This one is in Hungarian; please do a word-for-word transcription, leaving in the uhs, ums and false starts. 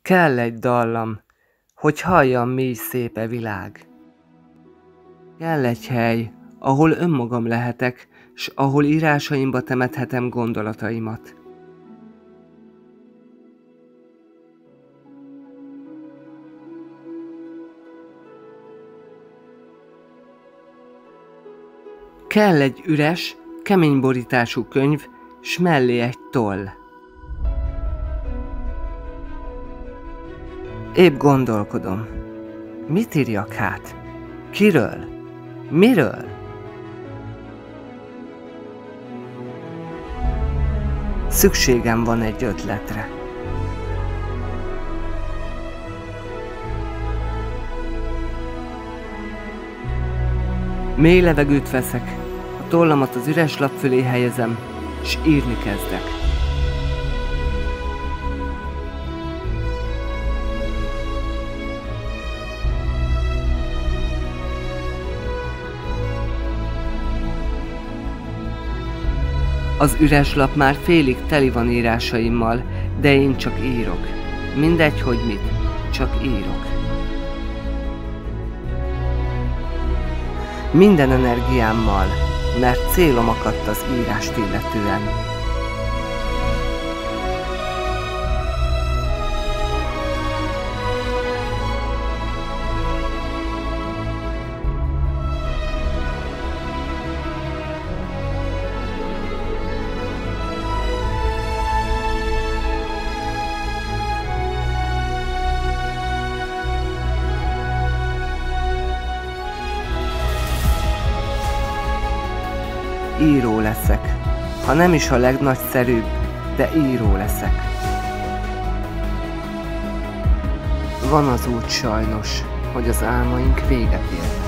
Kell egy dallam, hogy halljam, mi is szép e világ. Kell egy hely, ahol önmagam lehetek, s ahol írásaimba temethetem gondolataimat. Kell egy üres, kemény borítású könyv, s mellé egy toll. Épp gondolkodom, mit írjak hát? Kiről? Miről? Szükségem van egy ötletre. Mély levegőt veszek, a tollamat az üres lap fölé helyezem, s írni kezdek. Az üres lap már félig teli van írásaimmal, de én csak írok. Mindegy, hogy mit, csak írok. Minden energiámmal, mert célom akadt az írást illetően. Író leszek, ha nem is a legnagyszerűbb, de író leszek. Van az út sajnos, hogy az álmaink véget értek.